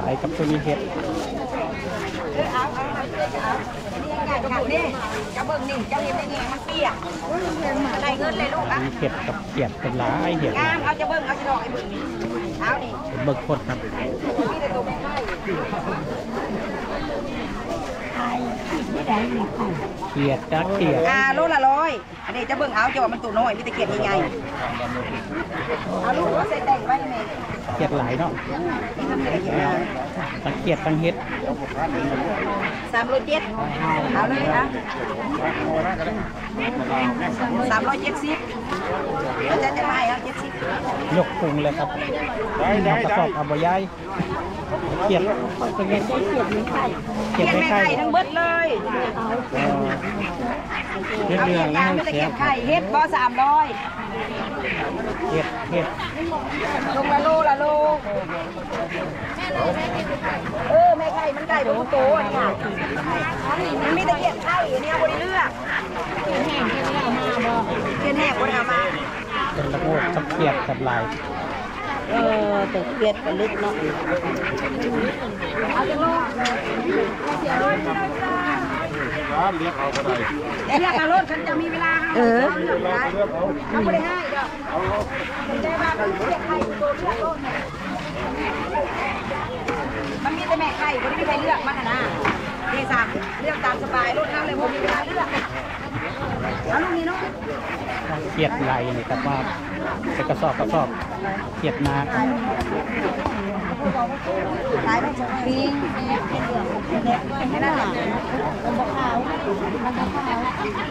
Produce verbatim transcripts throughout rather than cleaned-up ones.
ส่กับตัวนี้เห็ดเอาเอาเอาเอานี่ไงกระปุกนี่กระเบื้องนี่เจ้าเห็นได้ไงมันเปียกอะไรเงินเลยลูกอ่ะมีเห็ดกับเขียดเป็นหลายเห็ดงามเอาจะเบิ้งเอาจะดอกไอ้เบิ้งนี่เอาดิเบิกคนครับนี่แต่ตัวไม่ใช่เขียดจ้าเขียดอ่าโลละร้อยอันนี้จะเบิ้งเอาจะว่ามันตัวน้อยมีแต่เขียดยังไงเอาลูกว่าใส่แต่งไว้ไหมเขียดหลายเนาะตั้งเขียดตั้งเห็ดสามร้อยเจ็ดเอาเลยอ่ะสามร้อยเจ็ดสิบเราจะจะไม่เอาเจ็ดสิบยกพุงเลยครับเอากระสอบเอาใบใหญ่เขียดเป็นไงเขียดไม่ไข่เขียดไม่ไข่ทั้งเบิดเลยเห็ดเรื่องนะเขียดไข่เห็ดบ่สามร้อยเห็ดเห็ดลงละโลละโลเออแม่ไข่มันไก่บนโต๊ะเนี่ยมันมีแต่เขียดไข่เนี่ยบนเลือกเขียดแห้งบนเอามาเป็นตะโกนสักเขียดกับลายเออแต่เขียดก็ลึกเนาะเอาจังโลเรียกเอาก็ได้เรียกเอารถฉันจะมีเวลาเออเลือกได้เขาไม่ได้ให้เด้อได้ว่าเรียกใครตัวเลือกรถมันมีแต่แม่ไข่คนที่ไม่ใครเลือกมันนะดีสั่งเลือกตามสบายรถนั่งเลยผมมีเวลาเลือกเอาลูกนี้เนาะเขียดลายนี่ครับว่าเป็นกระสอบกระสอบเขียดนาลายไม่ใช่ฟิงไม่น่าหนาเป็นบะขาวมันบะขาว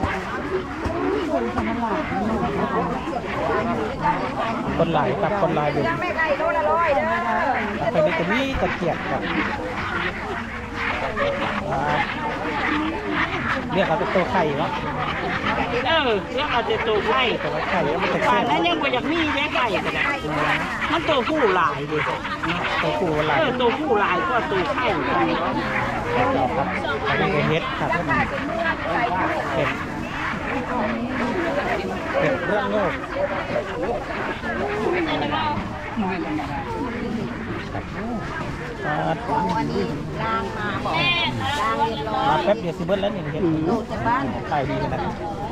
คนหลายครับคนหลายอยู่ไม่ไก่โลละร้อยเด้อไปในตัวนี้ตะเกียบครับเรียกเอาเป็นตัวไข่เนาะเออเรียกเอาเป็นตัวไข่แต่ว่าไข่แล้วมันจะป่านนั้นยังไม่อยากมีแม่ไก่ก็ได้มันตัวผู้หลายดิตัวผู้หลายเออตัวผู้หลายก็ตัวไข่ครับอันนี้เป็นเห็ดครับเห็ดเห็ดเรื่องโง่วันนี้ล้างมาบอกล้างเรียบร้อยมาแป๊บเดียวสิเบิ้ลแล้วนี่เห็ดจากบ้านขายดีขนาด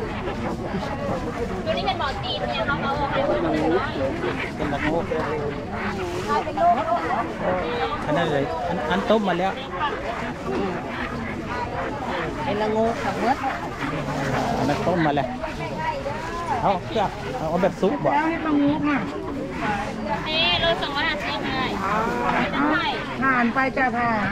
ตัวนี้เป็นบ่อจีนเนี่ยเขาเอาให้คนดูเป็นตะโง่อันนั้นเลยอันอันต้มมาแล้วเป็นละงูขับเมื่ออันนั้นต้มมาแล้วเอาเพื่อเอาแบบซุปบ่แล้วให้ปลางูค่ะเฮ้โลสองร้อยห้าสิบเลยผ่านไปจ้าผ่าน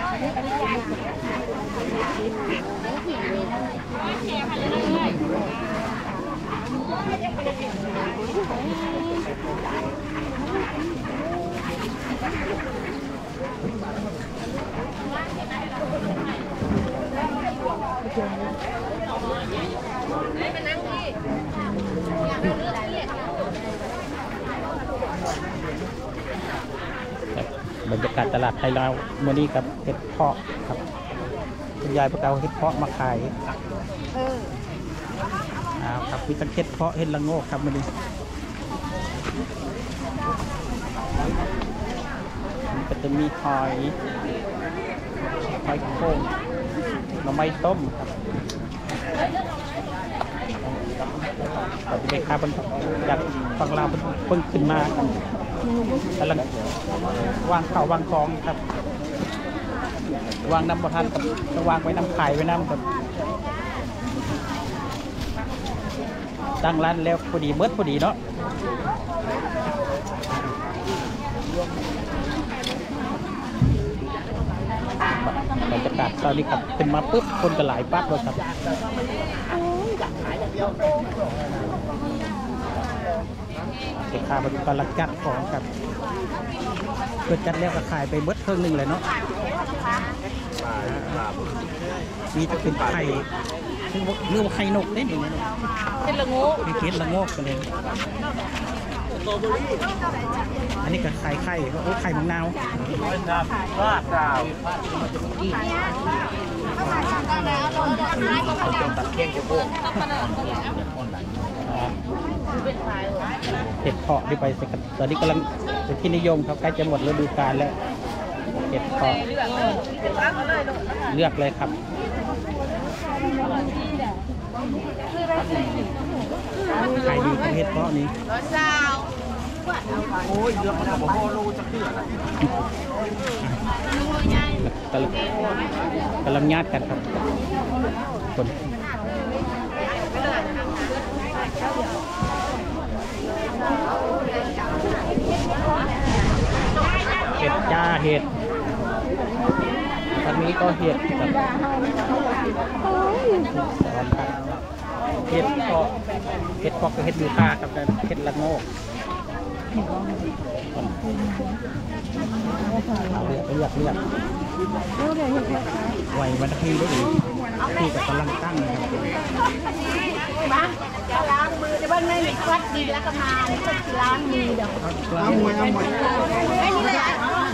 บรรยากาศตลาดไทยเราเมื่อนี้กับเห็ดเพาะครับคุณยายพวกเราเห็ดเพาะมาขายอ้าวครับมีตั้งเห็ดเพาะเห็ดละโงกครับมื่อนี้มันก็จะมีหอยหอยโข่งหน่อไม้ต้มครับเราจะไปค้าบนจากฝั่งลาวเพิ่งขึ้นมากำลังวางเข่าวางคลองครับวางน้ำประทานกับจะวางไว้น้ำไข่ไว้น้ำครับตั้งร้านแล้วพอดีเมื่อพอดีเนาะบรรยากาศตอนนี้ครับขึ้นมาปุ๊บคนก็หลายปั๊บเลยครับเด็กค้ามันกำลังจัดของครับเพื่อจัดแล้วก็ขายไปเบิดเครื่องหนึ่งเลยเนาะมีจะเป็นไข่เรียกว่าไข่นกได้หนึ่งเป็นละงูมีเกล็ดละโงกกันเลยอันนี้ก็ไข่ไข่โอ้ไข่มังนาวว่าดาวตัดเคียงจะพูดเห็ดเพาะที่ไปตอนนี้กำลังเป็นที่นิยมครับใกล้จะหมดฤดูกาลแล้วเห็ดเพาะเลือกเลยครับใครดีกับเห็ดเพาะนี้โอ้ยเลือกกับพ่อรู้จะเกลือละกำลังกำลังญาติกันครับคนเห็ดจ้าเห็ดตอนนี้ก็เห็ดกับเห็ดเพาะเห็ดเพาะกับเห็ดยูคากับเห็ดละโงกเลือกเลือกเลือกไหวมันที่ได้ดีที่กับกำลังตั้งนะครับล้างมือจะบ้านไม่มีควัดดีแล้วก็มาล้างมือเดี๋ยวล้างมือล้างมือไม่นี่เลย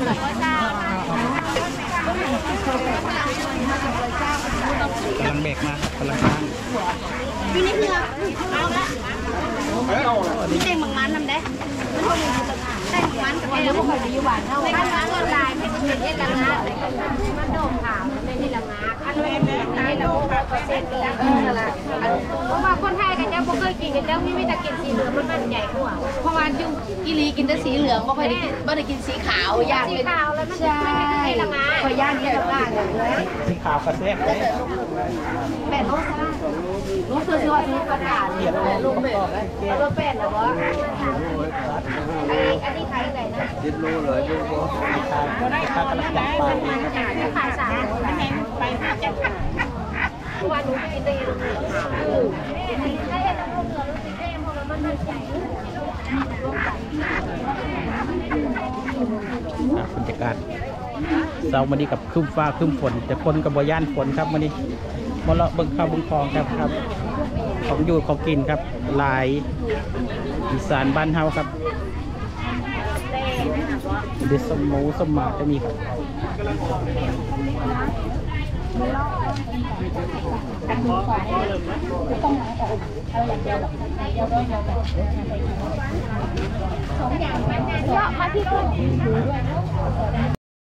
กำลังเบรกมาครับกำลังตั้งปีนี้คือเอาละพี่เต้งมังมันทำได้เต้งมังมันกับเต้งพวกเขาอยู่บ้านเท่ากันล้างละลายเป็นเป็นเย็นละงามันโดมขาวไม่ใช่ละงาอันนี้อันนี้เราเปอร์เซ็นต์เลยเพราะว่าคนไทยกันเจ้าพวกเคยกินกันเจ้าไม่ไม่แต่กินสีเหลืองมันมันใหญ่กว่าเพราะว่าจุกิลีกินแต่สีเหลืองไม่ค่อยได้กินไม่ได้กินสีขาวย่างเป็นขาวแล้วมันใช่พอย่างนี้ละงาเลยสีขาวกระเซ็กเลยแปดโลซะลูกคือว่าลูกประกาศลูกเป็ดลูกเป็ดเหรอวะอันนี้อันนี้ขายไหนนะยิบโลเลยลูกโลขายขายกำลังจับปลาขายสามไปจับวันหนูกินได้ยังไงได้ยังลูกเหลือลูกสีแดงพอแล้วมันใหญ่บรรยากาศเสาร์วันนี้กับคืมฟ้าคืมฝนแต่ฝนกับบ่ย่านฝนครับวันนี้มาเลาะเบิ่งข้าวเบิ่งคลองครับครับของอยู่ของกินครับลายอีสานบ้านเฮาครับเด็ดสมหมูสมหมาจะมีครับสองอย่างเยอะมาที่คุณ